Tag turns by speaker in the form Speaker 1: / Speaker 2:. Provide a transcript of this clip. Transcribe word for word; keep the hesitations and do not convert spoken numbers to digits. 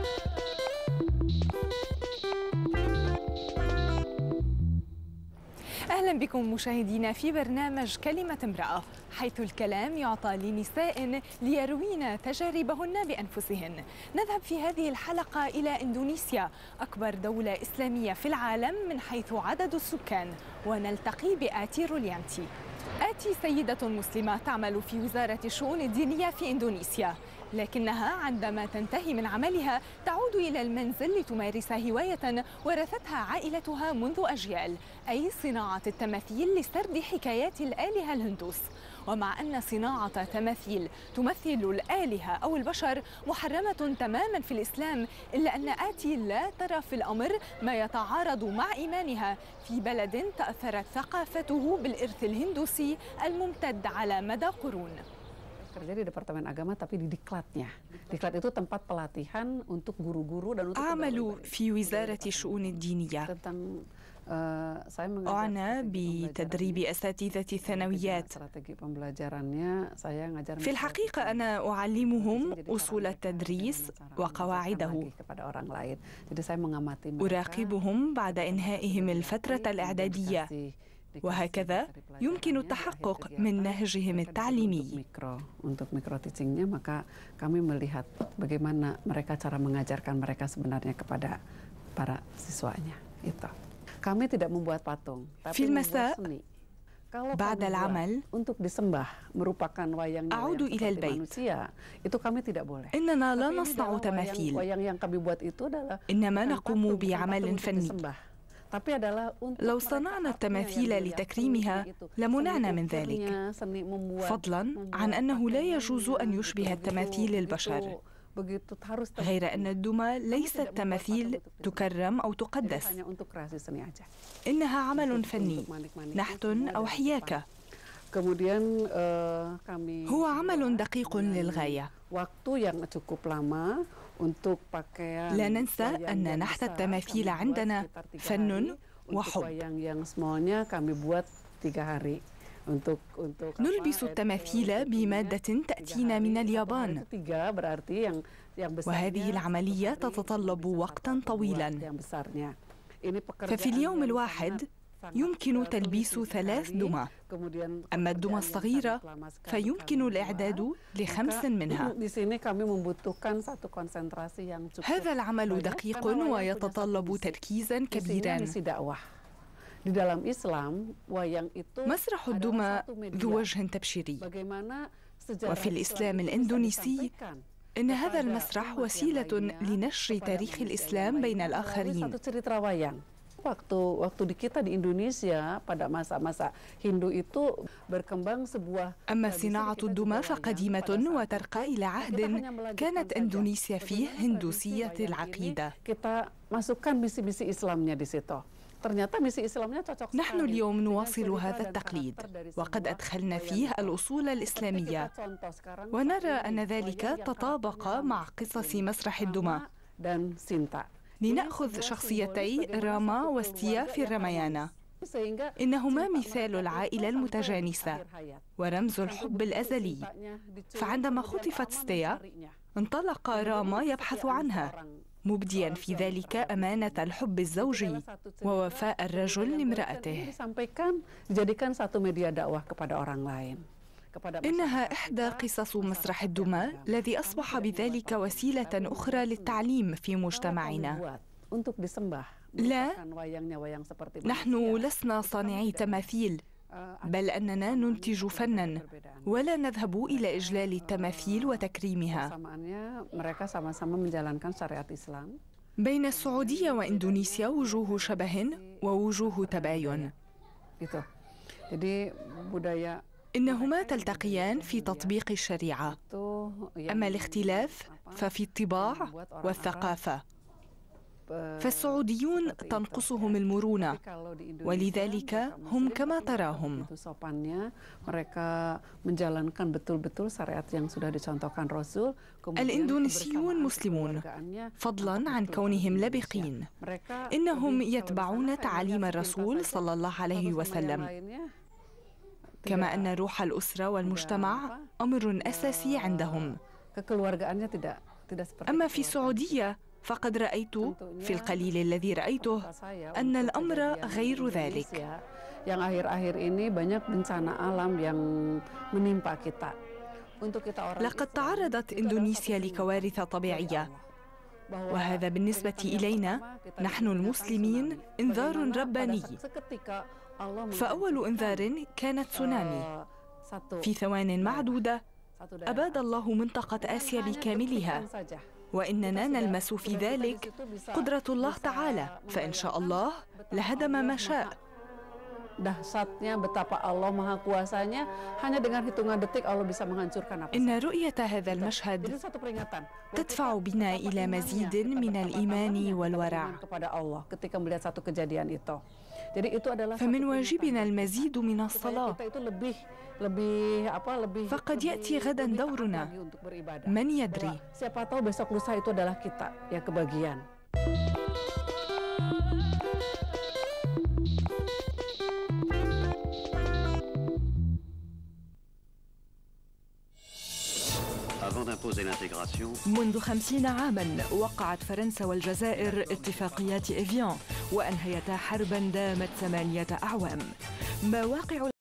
Speaker 1: أهلا بكم مشاهدينا في برنامج كلمة امرأة، حيث الكلام يعطى لنساء ليروين تجاربهن بأنفسهن. نذهب في هذه الحلقة إلى إندونيسيا، أكبر دولة إسلامية في العالم من حيث عدد السكان، ونلتقي بآتي روليانتي. آتي سيدة مسلمة تعمل في وزارة الشؤون الدينية في إندونيسيا، لكنها عندما تنتهي من عملها تعود إلى المنزل لتمارس هواية ورثتها عائلتها منذ أجيال، أي صناعة التماثيل لسرد حكايات الآلهة الهندوس. ومع أن صناعة تماثيل تمثل الآلهة أو البشر محرمة تماما في الإسلام، إلا أن آتي لا ترى في الأمر ما يتعارض مع إيمانها في بلد تأثرت ثقافته بالإرث الهندوسي الممتد على مدى قرون.
Speaker 2: Kerja di Departemen Agama tapi di Diklatnya. Diklat itu tempat pelatihan untuk guru-guru dan untuk
Speaker 1: أعمل في وزارة الشؤون الدينية. أعنى بتدريب أساتذة الثانويات. في الحقيقة أنا أعلمهم أصول التدريس وقواعده. أراقبهم بعد إنهائهم الفترة الإعدادية، وهكذا يمكن التحقق من نهجهم التعليمي.
Speaker 2: Untuk micro teachingnya, maka kami melihat bagaimana mereka cara mengajarkan mereka sebenarnya kepada para siswanya. Itu. Kami tidak membuat patung,
Speaker 1: في المساء بعد العمل
Speaker 2: untuk disembah merupakan wayang
Speaker 1: أعود إلى البيت.
Speaker 2: manusia, itu kami tidak boleh.
Speaker 1: إننا لا نصنع تماثيل،
Speaker 2: wayang yang kami buat itu adalah
Speaker 1: إنما نقوم بعمل فني. لو صنعنا التماثيل لتكريمها لمنعنا من ذلك، فضلا عن أنه لا يجوز أن يشبه التماثيل البشر، غير أن الدمى ليست تماثيل تكرم أو تقدس، إنها عمل فني، نحت أو حياكة. هو عمل دقيق للغاية. لا ننسى أن نحت التماثيل عندنا فن وحب. نلبس التماثيل بمادة تأتينا من اليابان، وهذه العملية تتطلب وقتا طويلا، ففي اليوم الواحد يمكن تلبيس ثلاث دمى، أما الدمى الصغيرة فيمكن الإعداد لخمس منها. هذا العمل دقيق ويتطلب تركيزا كبيرا. مسرح الدمى ذو وجه تبشيري، وفي الإسلام الإندونيسي إن هذا المسرح وسيلة لنشر تاريخ الإسلام بين الآخرين.
Speaker 2: Waktu waktu di kita di Indonesia pada masa-masa Hindu itu berkembang sebuah.
Speaker 1: أما صناعة الدمى فقديمة وترقى إلى عهد كانت إندونيسيا فيه هندوسية العقيدة.
Speaker 2: Kita masukkan misi-misi Islamnya di situ. Ternyata misi Islamnya cocok.
Speaker 1: نحن اليوم نواصل هذا التقليد، وقد أدخلنا فيه الأصول الإسلامية، ونرى أن ذلك تطابق مع قصص مسرح الدمى. لنأخذ شخصيتي راما وستيا في الرميانة، إنهما مثال العائلة المتجانسة ورمز الحب الأزلي، فعندما خطفت ستيا انطلق راما يبحث عنها، مبديا في ذلك أمانة الحب الزوجي ووفاء الرجل لامرأته. إنها إحدى قصص مسرح الدمى الذي أصبح بذلك وسيلة أخرى للتعليم في مجتمعنا. لا، نحن لسنا صانعي تماثيل، بل أننا ننتج فناً، ولا نذهب إلى إجلال التماثيل وتكريمها. بين السعودية وإندونيسيا وجوه شبه ووجوه تباين، إنهما تلتقيان في تطبيق الشريعة، أما الاختلاف ففي الطباع والثقافة. فالسعوديون تنقصهم المرونة، ولذلك هم كما تراهم. الإندونيسيون مسلمون، فضلا عن كونهم لبقين، إنهم يتبعون تعاليم الرسول صلى الله عليه وسلم، كما أن روح الأسرة والمجتمع أمر أساسي عندهم. أما في السعودية فقد رأيت في القليل الذي رأيته أن الأمر غير ذلك.
Speaker 2: Yang akhir-akhir ini banyak bencana alam yang menimpa kita.
Speaker 1: لقد تعرضت إندونيسيا لكوارث طبيعية، وهذا بالنسبة إلينا نحن المسلمين إنذار رباني. فأول إنذار كانت تسونامي. في ثوان معدودة أباد الله منطقة آسيا بكاملها، وإننا نلمس في ذلك قدرة الله تعالى، فإن شاء الله لهدم ما شاء.
Speaker 2: Dahsyatnya betapa Allah Maha Kuasanya, hanya dengan hitungan detik Allah bisa menghancurkan apa saja.
Speaker 1: إن رؤية هذا المشهد تدفع بنا إلى مزيد من الإيمان والورع.
Speaker 2: Ketika melihat satu kejadian itu. Jadi itu adalah
Speaker 1: فمن واجبنا المزيد من الصلاة. فقد يأتي غدا دورنا، من يدري.
Speaker 2: Siapa tahu besok lusa itu adalah kita yang kebagian.
Speaker 1: منذ خمسين عاماً وقعت فرنسا والجزائر اتفاقيات إيفيان، وأنهيتا حرباً دامت ثمانية أعوام. ما واقع